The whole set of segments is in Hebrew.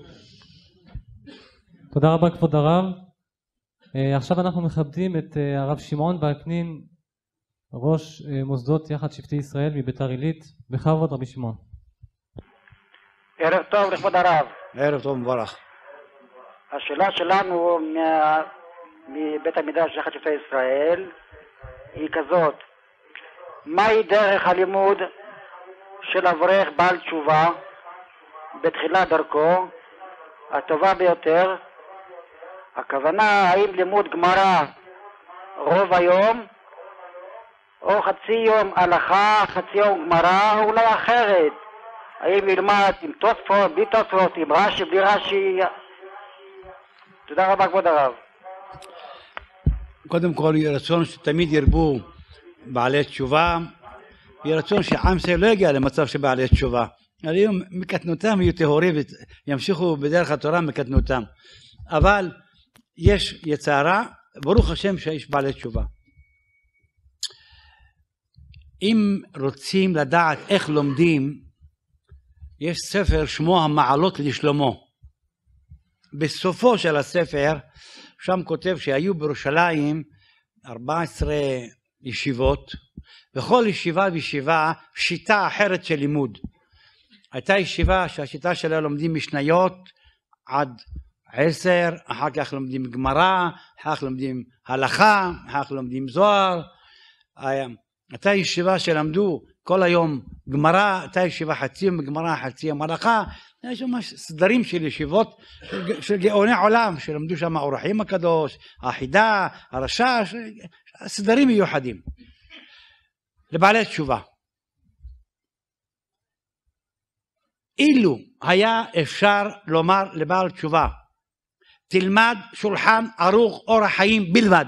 תודה רבה כבוד הרב. עכשיו אנחנו מכבדים את הרב שמעון וקנין, ראש מוסדות יחד שבטי ישראל מביתר עילית. בכבוד רבי שמעון. ערב טוב לכבוד הרב. ערב טוב מברך. השאלה שלנו מבית המדרש יחד שבטי ישראל היא כזאת: מהי דרך הלימוד של אברך בעל תשובה בתחילת דרכו הטובה ביותר? הכוונה, האם לימוד גמרא רוב היום, או חצי יום הלכה, חצי יום גמרא, או אולי אחרת? האם ילמד עם תוספות, בלי תוספות, עם רש"י, בלי רש"י? תודה רבה כבוד הרב. קודם כל יהיה רצון שתמיד ירבו בעלי תשובה, יהיה רצון שעם ישראל לא יגיע למצב שבעלי תשובה, היום מקטנותם יהיו טהורים וימשיכו בדרך התורה מקטנותם, אבל יש יצרה, ברוך השם שיש בעלי תשובה. אם רוצים לדעת איך לומדים, יש ספר שמו המעלות לשלמה. בסופו של הספר שם כותב שהיו בירושלים 14 ישיבות, בכל ישיבה וישיבה שיטה אחרת של לימוד. הייתה ישיבה שהשיטה שלה לומדים משניות עד 10, אחר כך לומדים גמרא, אחר כך לומדים הלכה, אחר כך לומדים זוהר. הייתה ישיבה שלמדו כל היום גמרא, הייתה ישיבה חצי יום גמרא, חצי יום הלכה. יש ממש סדרים של ישיבות של גאוני עולם שלמדו שם אור החיים הקדוש, החידה, הרש"ש, סדרים מיוחדים לבעלי תשובה. אילו היה אפשר לומר לבעל תשובה תלמד שולחן ערוך אור החיים בלבד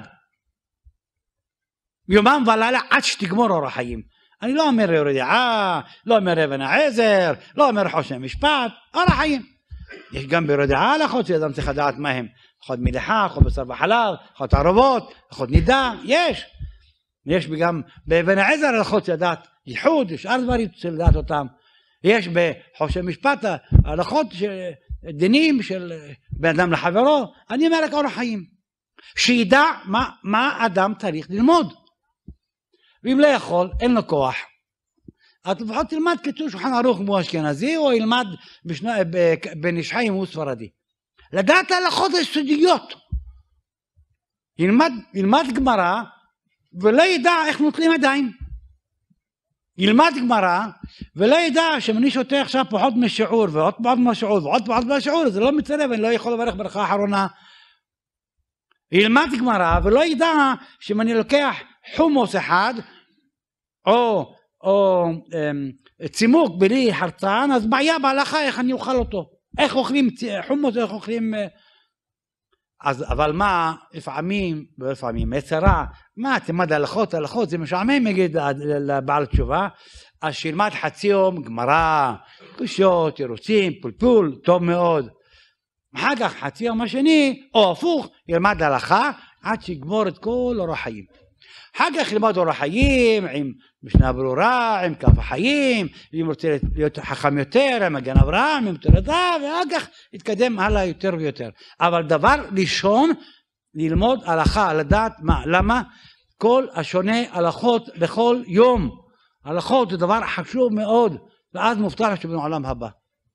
יומם ולילה עד שתגמור אור החיים, אני לא אומר יורי דעה, לא אומר אבן העזר, לא אומר חושן משפט, אור החיים. יש גם ביורי דעה הלכות שאדם צריך לדעת מה הם, הלכות מליחה, הלכות בשר וחלב, הלכות ערבות, הלכות נידה, יש גם באבן העזר הלכות לדעת ייחוד, יש שאר דברים צריך לדעת אותם. יש בחושן משפט הלכות דינים של בן אדם לחברו. אני אומר רק אור החיים, שידע מה אדם צריך ללמוד, ואם לא יכול, אין לו כוח, אז לפחות תלמד כתוב שולחן ערוך כמו אשכנזי, או ילמד בן איש חי אם הוא ספרדי. לדעת הלכות היסודיות, ילמד גמרא ולא ידע איך נוטלים ידיים, ילמד גמרא ולא ידע שאם אני שותה עכשיו פחות משיעור ועוד פחות משיעור ועוד פחות משיעור, זה לא מצטרף, אני לא יכול לברך ברכה אחרונה. ילמד גמרא ולא ידע שאם אני לוקח חומוס אחד או צימוק בלי חרצן, אז בעיה בהלכה איך אני אוכל אותו, איך אוכלים חומוס, איך אוכלים. אז אבל מה, לפעמים יצרה, מה תלמד הלכות זה משעמם יגיד לבעל תשובה, אז שילמד חצי יום גמרא, קושות, תירוצים, פולפול, טוב מאוד. אחר כך חצי יום השני, או הפוך, ילמד הלכה עד שיגמור את כל אור החיים. אחר כך ילמד אור החיים עם משנה ברורה, עם כף החיים, אם רוצה להיות חכם יותר, עם מגן אברהם, עם תולדה, ואחר כך יתקדם הלאה יותר ויותר. אבל דבר ראשון, ללמוד הלכה, לדעת מה, למה כל השונה הלכות בכל יום. הלכות זה דבר חשוב מאוד, ואז מובטח שבעולם הבא.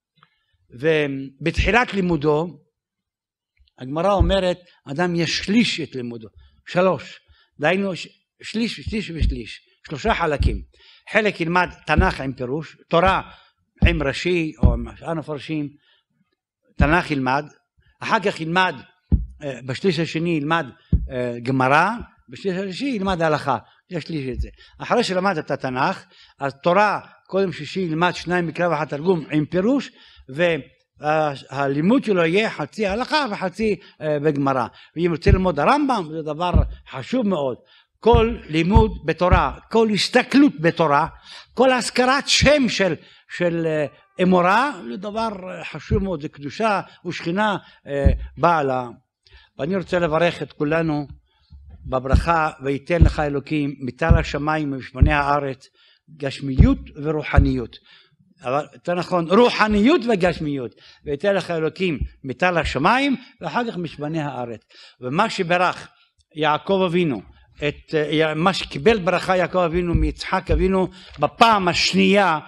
ובתחילת לימודו הגמרא אומרת אדם ישליש את לימודו, 3, דהיינו שליש ושליש, 3 חלקים. חלק ילמד תנ"ך עם פירוש, תורה עם רש"י או עם שאר מפרשים, תנ"ך ילמד, אחר כך ילמד בשליש השני ילמד גמרא, בשליש השלישי ילמד הלכה, ישליש את זה. אחרי שלמד את התנ"ך, אז תורה קודם שישי ילמד 2 מקרא ו1 תרגום עם פירוש, והלימוד שלו יהיה חצי הלכה וחצי בגמרא. ואם רוצה ללמוד הרמב"ם, זה דבר חשוב מאוד. כל לימוד בתורה, כל הסתכלות בתורה, כל הזכרת שם של אמורה, זה דבר חשוב מאוד, זה קדושה ושכינה בעלה. ואני רוצה לברך את כולנו בברכה, ויתן לך אלוקים מטל השמיים ומשמני הארץ, גשמיות ורוחניות. אבל יותר נכון רוחניות וגשמיות, ויתן לך אלוקים מטל השמיים ואחר כך משבני הארץ. ומה שברך יעקב אבינו, מה שקיבל ברכה יעקב אבינו מיצחק אבינו בפעם השנייה,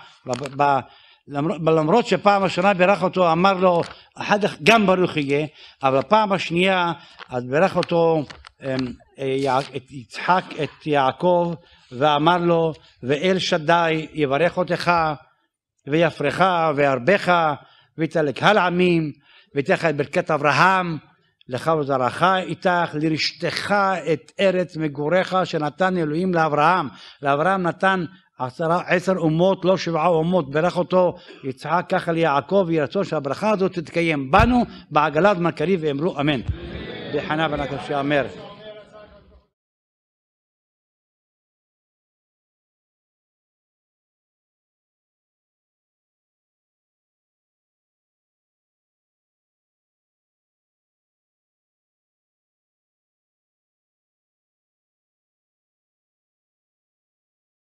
למרות שפעם השנה בירך אותו, אמר לו אחר כך גם ברוך יהיה, אבל הפעם השנייה אז בירך אותו את יצחק את יעקב ואמר לו ואל שדי יברך אותך ויפרך וירבך ויתן לך העמים ויתן לך את ברכת אברהם לך ולזרעך איתך לרשתך את ארץ מגוריך שנתן אלוהים לאברהם. לאברהם נתן 10 אומות לא 7 אומות, ברך אותו יצחק ככה ליעקב, יהי רצון שהברכה הזאת תתקיים בנו בעגלת זמן קריב ואמרו אמן. בחנה ונקל שאמר